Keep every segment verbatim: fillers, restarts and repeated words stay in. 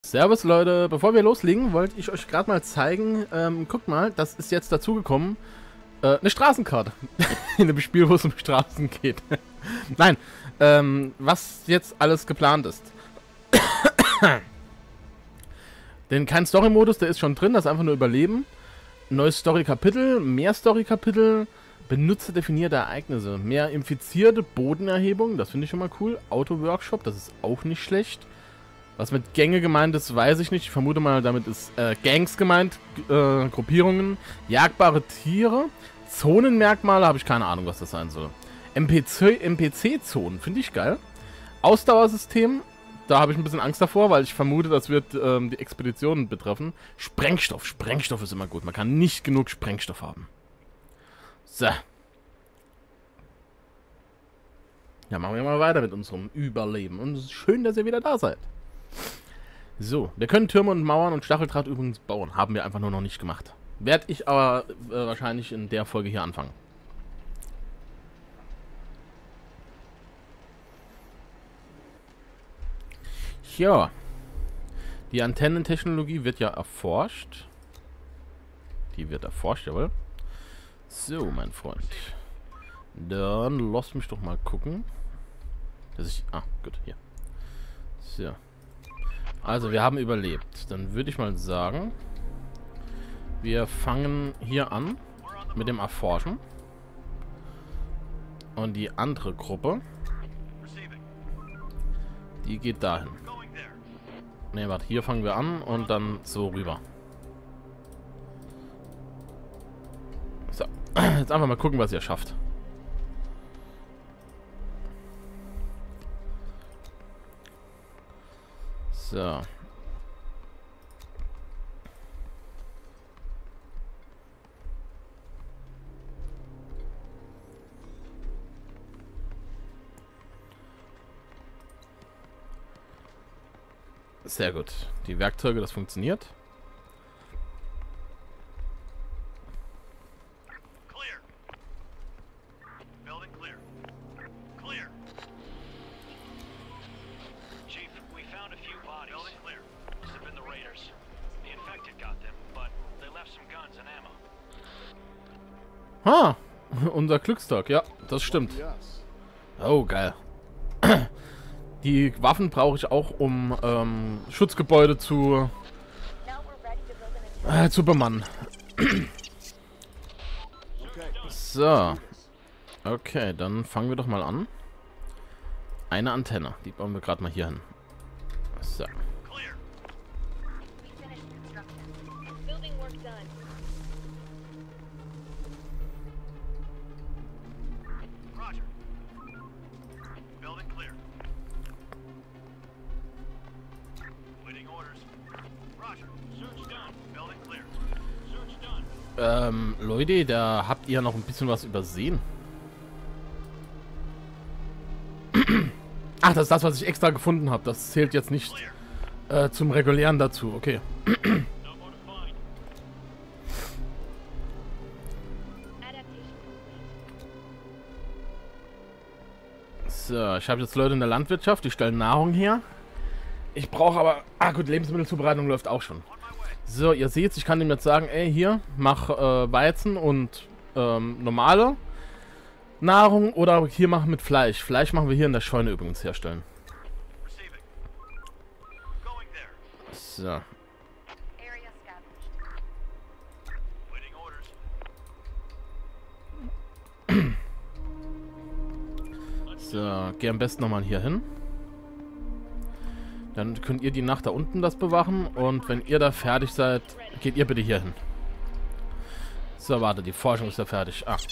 Servus Leute, bevor wir loslegen, wollte ich euch gerade mal zeigen, ähm, guckt mal, das ist jetzt dazugekommen, äh, eine Straßenkarte. In einem Spiel, wo es um Straßen geht. Nein, ähm, was jetzt alles geplant ist. Denn kein Story-Modus, der ist schon drin, das ist einfach nur Überleben. Neues Story-Kapitel, mehr Story-Kapitel, benutzerdefinierte Ereignisse, mehr infizierte Bodenerhebung, das finde ich schon mal cool. Auto-Workshop, das ist auch nicht schlecht. Was mit Gänge gemeint ist, weiß ich nicht. Ich vermute mal, damit ist äh, Gangs gemeint, äh, Gruppierungen, jagbare Tiere, Zonenmerkmale, habe ich keine Ahnung, was das sein soll. M P C-Zonen, finde ich geil. Ausdauersystem, da habe ich ein bisschen Angst davor, weil ich vermute, das wird ähm, die Expeditionen betreffen. Sprengstoff, Sprengstoff ist immer gut. Man kann nicht genug Sprengstoff haben. So. Ja, machen wir mal weiter mit unserem Überleben. Und es ist schön, dass ihr wieder da seid. So, wir können Türme und Mauern und Stacheldraht übrigens bauen. Haben wir einfach nur noch nicht gemacht. Werde ich aber äh, wahrscheinlich in der Folge hier anfangen. Ja. Die Antennentechnologie wird ja erforscht. Die wird erforscht, jawohl. So, mein Freund. Dann lass mich doch mal gucken. Dass ich... Ah, gut, hier. So. Also, wir haben überlebt. Dann würde ich mal sagen, wir fangen hier an mit dem Erforschen. Und die andere Gruppe, die geht dahin. Ne, warte, hier fangen wir an und dann so rüber. So, jetzt einfach mal gucken, was ihr schafft. So. Sehr gut. Die Werkzeuge, das funktioniert. Ha! Unser Glückstag, ja, das stimmt. Oh, geil. Die Waffen brauche ich auch, um ähm, Schutzgebäude zu, äh, zu bemannen. So. Okay, dann fangen wir doch mal an. Eine Antenne, die bauen wir gerade mal hier hin. So. Ähm, Leute, da habt ihr noch ein bisschen was übersehen. Ach, das ist das, was ich extra gefunden habe. Das zählt jetzt nicht äh, zum Regulären dazu. Okay. So, ich habe jetzt Leute in der Landwirtschaft, die stellen Nahrung her. Ich brauche aber... Ah gut, Lebensmittelzubereitung läuft auch schon. So, ihr seht, ich kann ihm jetzt sagen, ey, hier, mach äh, Weizen und ähm, normale Nahrung oder hier machen mit Fleisch. Fleisch machen wir hier in der Scheune übrigens herstellen. So. So, geh am besten nochmal hier hin. Dann könnt ihr die Nacht da unten das bewachen und wenn ihr da fertig seid, geht ihr bitte hier hin. So, warte, die Forschung ist ja fertig. Ah.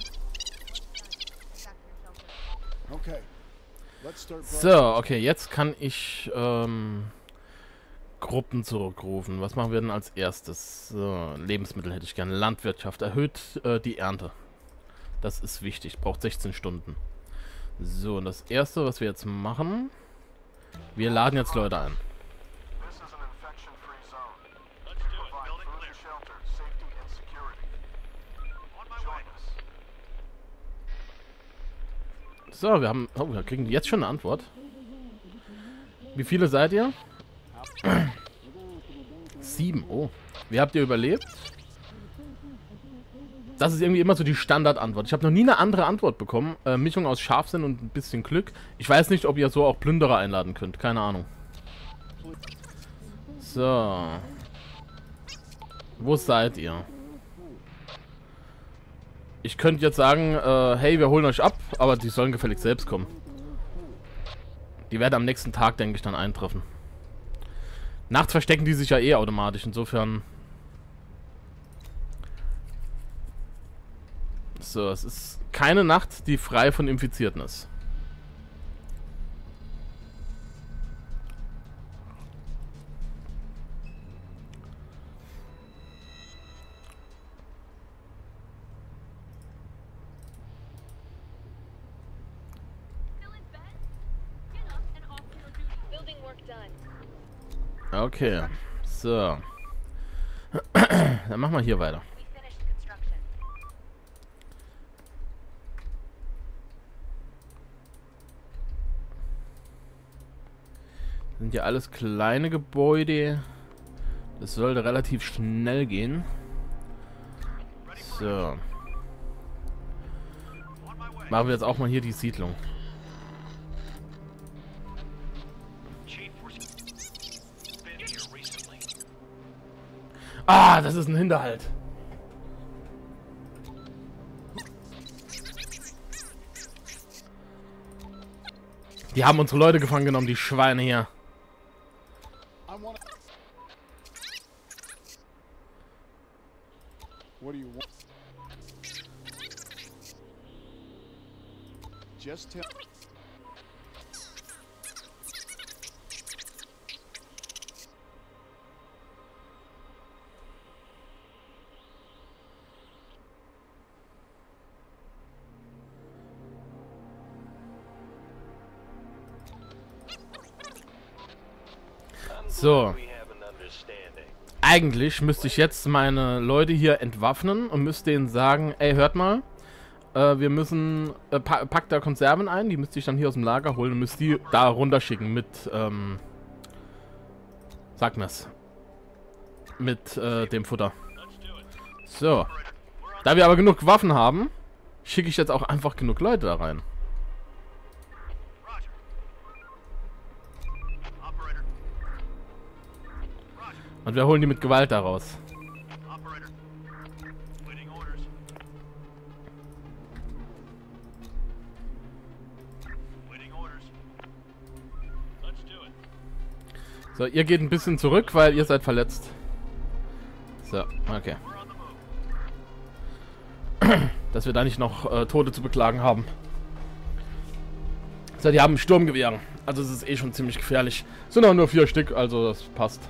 So, okay, jetzt kann ich ähm, Gruppen zurückrufen. Was machen wir denn als erstes? So, Lebensmittel hätte ich gerne. Landwirtschaft erhöht äh, die Ernte. Das ist wichtig, braucht sechzehn Stunden. So, und das erste, was wir jetzt machen... Wir laden jetzt Leute ein. So, wir haben... Oh, wir kriegen jetzt schon eine Antwort. Wie viele seid ihr? Sieben. Oh. Wie habt ihr überlebt? Das ist irgendwie immer so die Standardantwort. Ich habe noch nie eine andere Antwort bekommen. Äh, Mischung aus Scharfsinn und ein bisschen Glück. Ich weiß nicht, ob ihr so auch Plünderer einladen könnt. Keine Ahnung. So. Wo seid ihr? Ich könnte jetzt sagen, äh, hey, wir holen euch ab, aber die sollen gefälligst selbst kommen. Die werden am nächsten Tag, denke ich, dann eintreffen. Nachts verstecken die sich ja eh automatisch, insofern... So, es ist keine Nacht, die frei von Infizierten ist. Okay, so. Dann machen wir hier weiter. Sind ja alles kleine Gebäude. Das sollte relativ schnell gehen. So. Machen wir jetzt auch mal hier die Siedlung. Ah, das ist ein Hinterhalt. Die haben unsere Leute gefangen genommen, die Schweine hier. What do you want? Just tell. So. Eigentlich müsste ich jetzt meine Leute hier entwaffnen und müsste denen sagen, ey, hört mal, äh, wir müssen, äh, pa packt da Konserven ein, die müsste ich dann hier aus dem Lager holen und müsste die da runterschicken mit, ähm, sag mir's, mit äh, dem Futter. So. Da wir aber genug Waffen haben, schicke ich jetzt auch einfach genug Leute da rein. Und wir holen die mit Gewalt daraus. So, ihr geht ein bisschen zurück, weil ihr seid verletzt. So, okay. Dass wir da nicht noch äh, Tote zu beklagen haben. So, die haben Sturmgewehre. Also es ist eh schon ziemlich gefährlich. Es sind auch nur vier Stück, also das passt.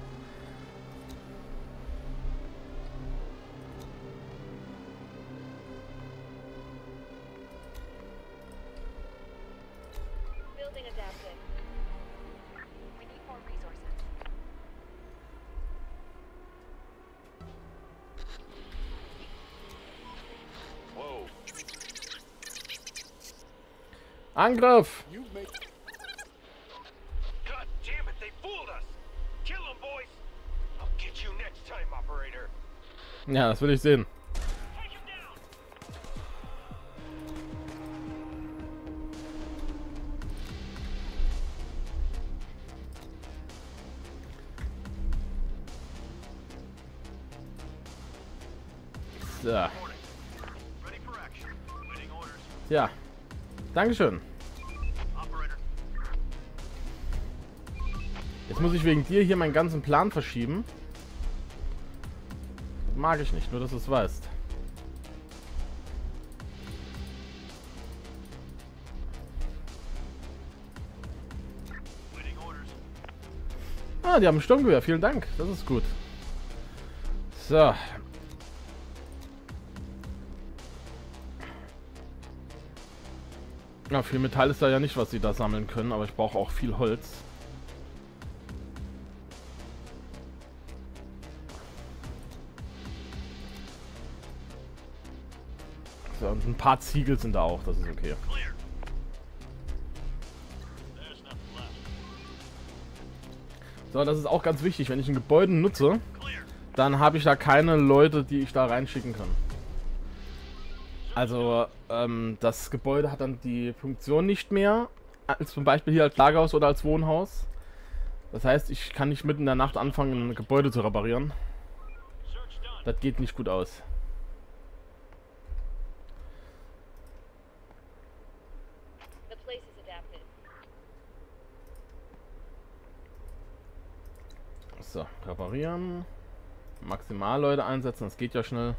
Angriff! Ja, das will ich sehen. So. Ja. Dankeschön. Jetzt muss ich wegen dir hier meinen ganzen Plan verschieben. Mag ich nicht, nur dass du es weißt. Ah, die haben ein Sturmgewehr. Vielen Dank. Das ist gut. So. Ja, viel Metall ist da ja nicht, was sie da sammeln können, aber ich brauche auch viel Holz. So, und ein paar Ziegel sind da auch, das ist okay. So, das ist auch ganz wichtig. Wenn ich ein Gebäude nutze, dann habe ich da keine Leute, die ich da reinschicken kann. Also, ähm, das Gebäude hat dann die Funktion nicht mehr, als zum Beispiel hier als Lagerhaus oder als Wohnhaus. Das heißt, ich kann nicht mitten in der Nacht anfangen, ein Gebäude zu reparieren. Das geht nicht gut aus. So, reparieren. Maximal Leute einsetzen, das geht ja schnell.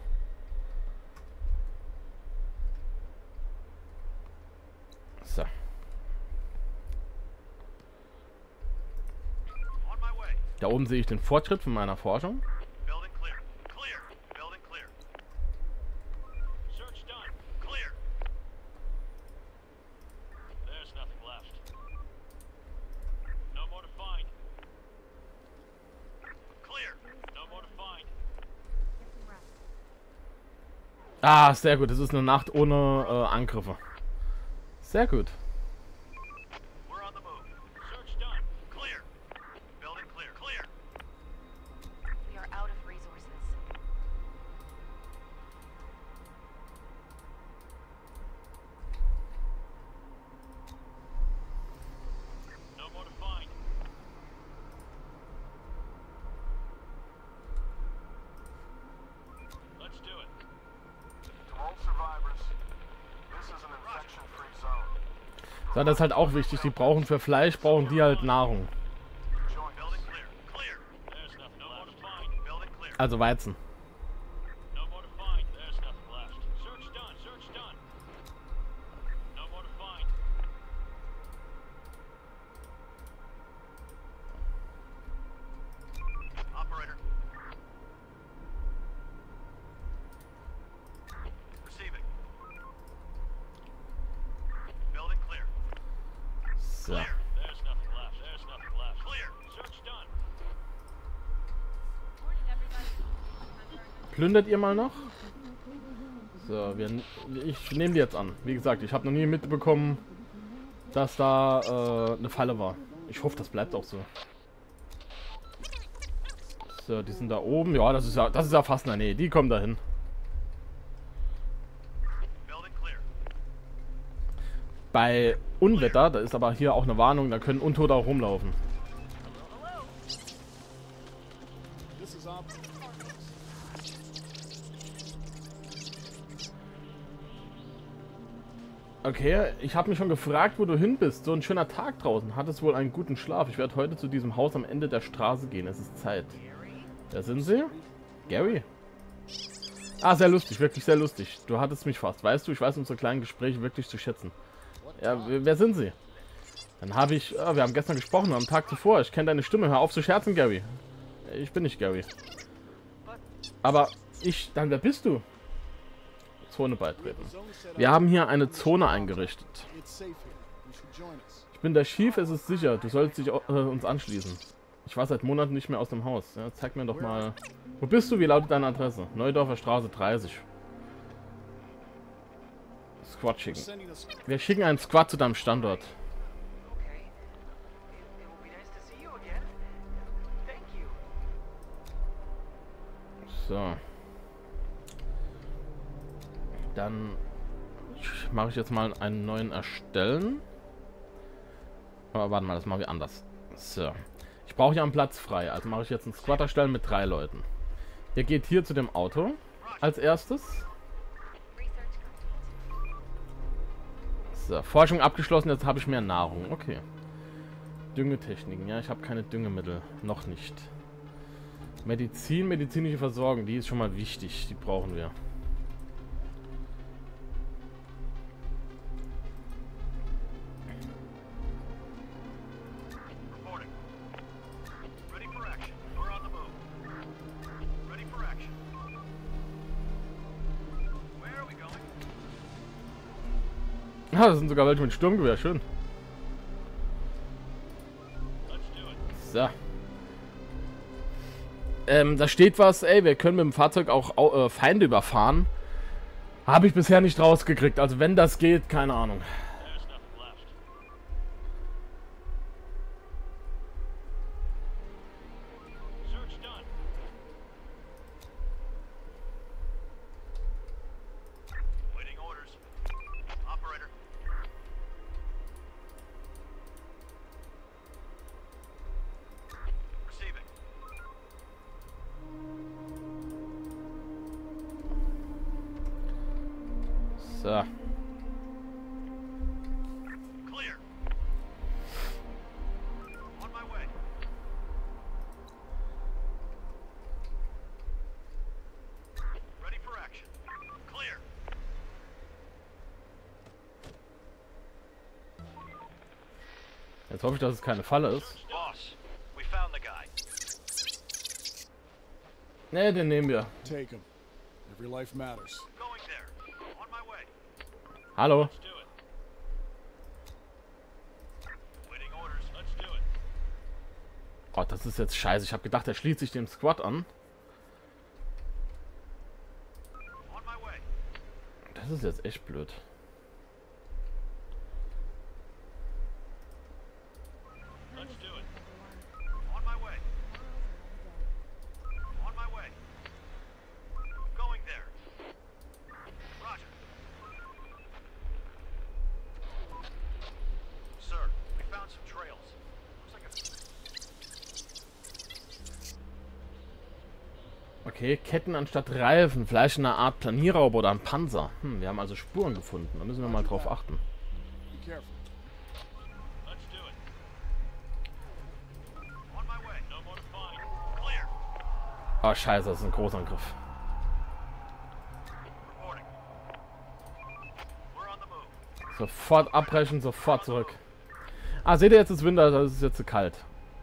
So. Da oben sehe ich den Fortschritt von meiner Forschung. Ah, sehr gut. Das ist eine Nacht ohne äh, Angriffe. Sehr gut. So, das ist halt auch wichtig. Die brauchen für Fleisch, brauchen die halt Nahrung. Also Weizen. So. Plündert ihr mal noch? So, wir, ich nehme die jetzt an. Wie gesagt, ich habe noch nie mitbekommen, dass da äh, eine Falle war. Ich hoffe, das bleibt auch so. So, die sind da oben. Ja, das ist ja, das ist ja fast in der Nähe. Die kommen da hin. Bei Unwetter, da ist aber hier auch eine Warnung, da können Untote auch rumlaufen. Okay, ich habe mich schon gefragt, wo du hin bist. So ein schöner Tag draußen. Hattest wohl einen guten Schlaf. Ich werde heute zu diesem Haus am Ende der Straße gehen. Es ist Zeit. Da sind sie? Gary? Ah, sehr lustig. Wirklich sehr lustig. Du hattest mich fast. Weißt du, ich weiß unsere kleinen Gespräche wirklich zu schätzen. Ja, wer sind sie? Dann habe ich... Oh, wir haben gestern gesprochen, am Tag zuvor. Ich kenne deine Stimme. Hör auf zu scherzen, Gary. Ich bin nicht Gary. Aber ich... Dann, wer bist du? Zone beitreten. Wir haben hier eine Zone eingerichtet. Ich bin der Chief, es ist sicher. Du sollst dich äh, uns anschließen. Ich war seit Monaten nicht mehr aus dem Haus. Ja, zeig mir doch mal... Wo bist du? Wie lautet deine Adresse? Neudorfer Straße dreißig. Squad schicken. Wir schicken einen Squad zu deinem Standort. So. Dann mache ich jetzt mal einen neuen erstellen. Aber warte mal, das machen wir anders. So. Ich brauche ja einen Platz frei. Also mache ich jetzt einen Squad erstellen mit drei Leuten. Ihr geht hier zu dem Auto als erstes. So, Forschung abgeschlossen, jetzt habe ich mehr Nahrung. Okay. Düngetechniken, ja, ich habe keine Düngemittel. Noch nicht. Medizin, medizinische Versorgung, die ist schon mal wichtig. Die brauchen wir. Ah, das sind sogar welche mit Sturmgewehr, schön. So. Ähm, da steht was, ey, wir können mit dem Fahrzeug auch äh, Feinde überfahren. Habe ich bisher nicht rausgekriegt. Also wenn das geht, keine Ahnung. So. Jetzt hoffe ich, dass es keine Falle ist. Ne, den nehmen wir. Hallo. Oh, das ist jetzt scheiße. Ich habe gedacht, er schließt sich dem Squad an. Das ist jetzt echt blöd. Okay, Ketten anstatt Reifen, vielleicht eine Art Planierrauber oder ein Panzer. Hm, wir haben also Spuren gefunden, da müssen wir mal drauf achten. Oh scheiße, das ist ein Großangriff. Sofort abbrechen, sofort zurück. Ah, seht ihr, jetzt ist Winter, das ist jetzt zu kalt.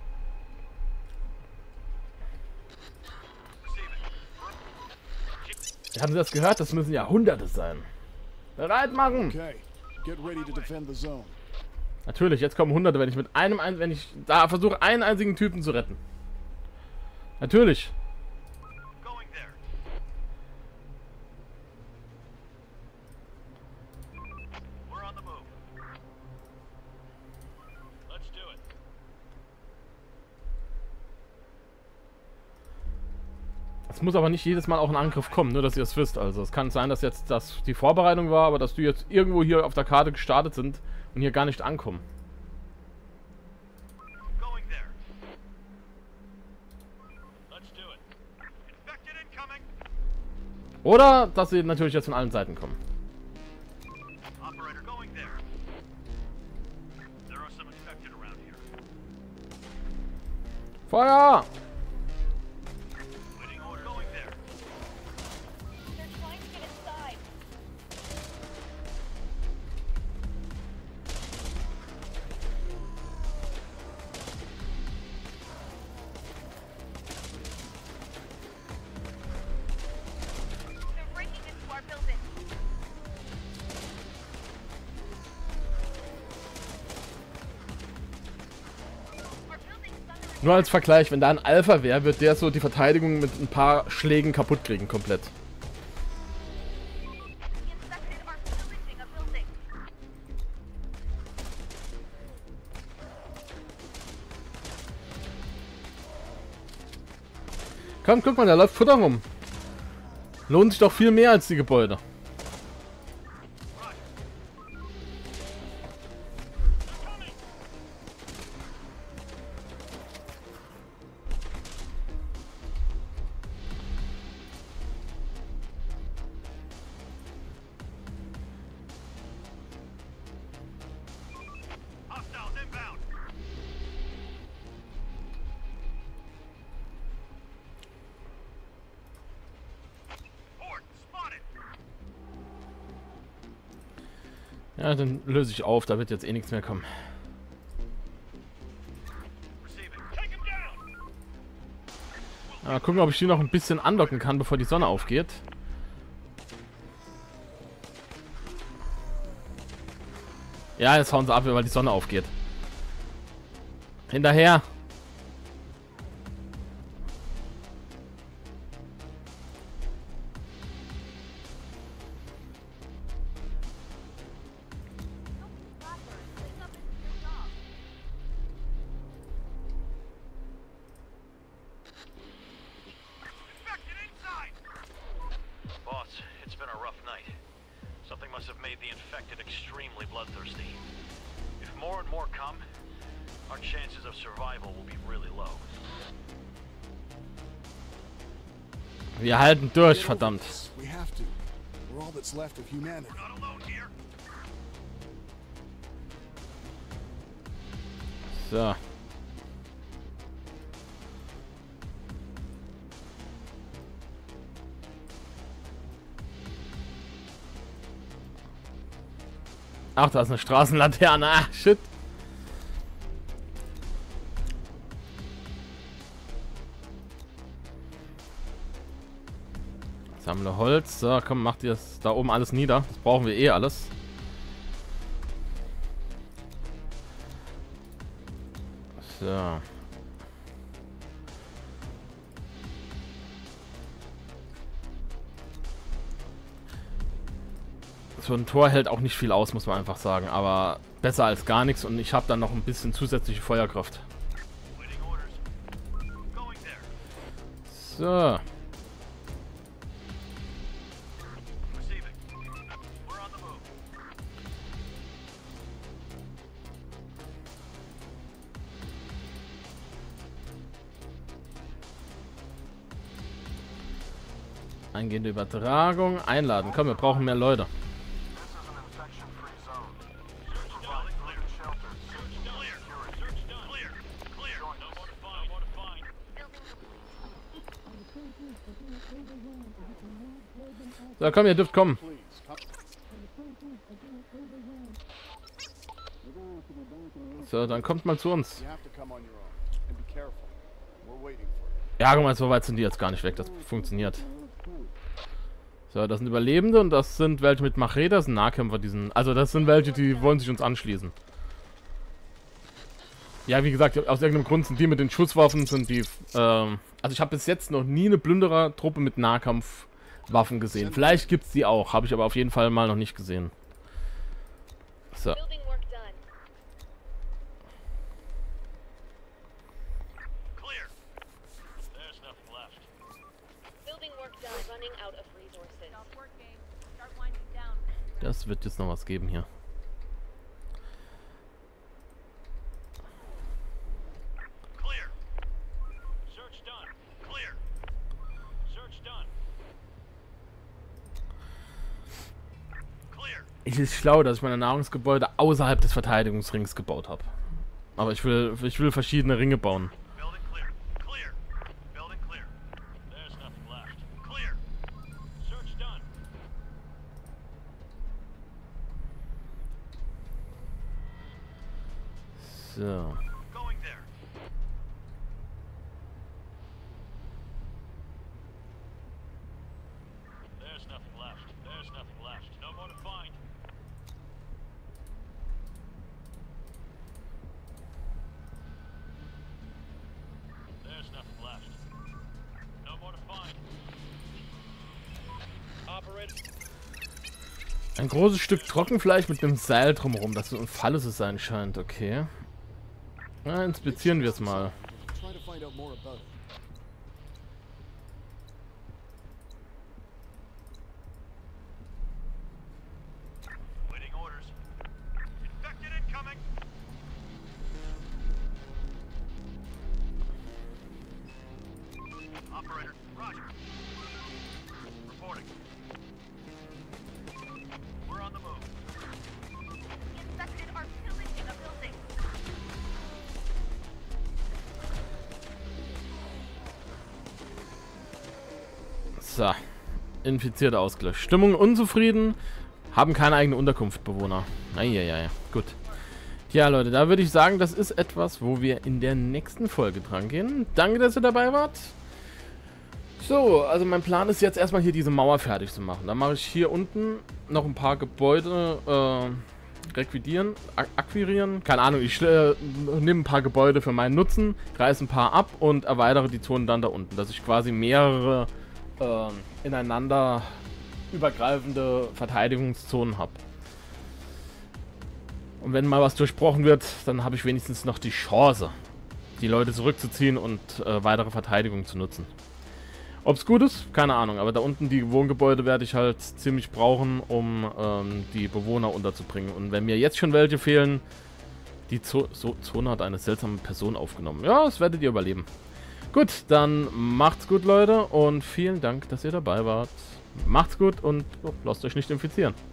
Haben Sie das gehört? Das müssen Jahrhunderte sein. Bereit machen! Natürlich, jetzt kommen Hunderte, wenn ich mit einem, wenn ich da versuche, einen einzigen Typen zu retten. Natürlich. Es muss aber nicht jedes Mal auch ein Angriff kommen, nur dass ihr es wisst. Also es kann sein, dass jetzt das die Vorbereitung war, aber dass du jetzt irgendwo hier auf der Karte gestartet sind und hier gar nicht ankommen. Oder dass sie natürlich jetzt von allen Seiten kommen. Feuer! Nur als Vergleich, wenn da ein Alpha wäre, wird der so die Verteidigung mit ein paar Schlägen kaputt kriegen, komplett. Komm, guck mal, da läuft Futter rum. Lohnt sich doch viel mehr als die Gebäude. Ja, dann löse ich auf, da wird jetzt eh nichts mehr kommen. Ja, gucken, ob ich die noch ein bisschen anlocken kann, bevor die Sonne aufgeht. Ja, jetzt hauen sie ab, weil die Sonne aufgeht. Hinterher! Wir halten durch, verdammt. all that's left of humanity. So. Ach, da ist eine Straßenlaterne. Ach, shit. Sammle Holz. So, komm, mach dir das da oben alles nieder. Das brauchen wir eh alles. So. So ein Tor hält auch nicht viel aus, muss man einfach sagen. Aber besser als gar nichts. Und ich habe dann noch ein bisschen zusätzliche Feuerkraft. So. Eingehende Übertragung. Einladen. Komm, wir brauchen mehr Leute. So, komm, ihr dürft kommen. So, dann kommt mal zu uns. Ja, guck mal, so weit sind die jetzt gar nicht weg. Das funktioniert. So, das sind Überlebende und das sind welche mit Machete, das sind Nahkämpfer, diesen. Also das sind welche, die wollen sich uns anschließen. Ja, wie gesagt, aus irgendeinem Grund sind die mit den Schusswaffen, sind die. Ähm, also ich habe bis jetzt noch nie eine Plünderer-Truppe mit Nahkampfwaffen gesehen. Vielleicht gibt es die auch, habe ich aber auf jeden Fall mal noch nicht gesehen. So. Das wird jetzt noch was geben hier. Es ist schlau, dass ich meine Nahrungsgebäude außerhalb des Verteidigungsrings gebaut habe. Aber ich will, ich will verschiedene Ringe bauen. So. Ein großes Stück Trockenfleisch mit einem Seil drumherum, das so ein Falle zu sein scheint, okay. Na, inspizieren wir es mal. So, infizierte ausgelöscht. Stimmung unzufrieden, haben keine eigene Unterkunft, Bewohner. Eieiei, gut. Ja, Leute, da würde ich sagen, das ist etwas, wo wir in der nächsten Folge dran gehen. Danke, dass ihr dabei wart. So, also mein Plan ist jetzt erstmal hier diese Mauer fertig zu machen. Dann mache ich hier unten noch ein paar Gebäude äh, requidieren, akquirieren. Keine Ahnung, ich äh, nehme ein paar Gebäude für meinen Nutzen, reiße ein paar ab und erweitere die Zonen dann da unten, dass ich quasi mehrere äh, ineinander übergreifende Verteidigungszonen habe. Und wenn mal was durchbrochen wird, dann habe ich wenigstens noch die Chance, die Leute zurückzuziehen und äh, weitere Verteidigung zu nutzen. Ob es gut ist, keine Ahnung, aber da unten die Wohngebäude werde ich halt ziemlich brauchen, um ähm, die Bewohner unterzubringen. Und wenn mir jetzt schon welche fehlen, die Zo so Zone hat eine seltsame Person aufgenommen. Ja, das werdet ihr überleben. Gut, dann macht's gut, Leute, und vielen Dank, dass ihr dabei wart. Macht's gut und oh, lasst euch nicht infizieren.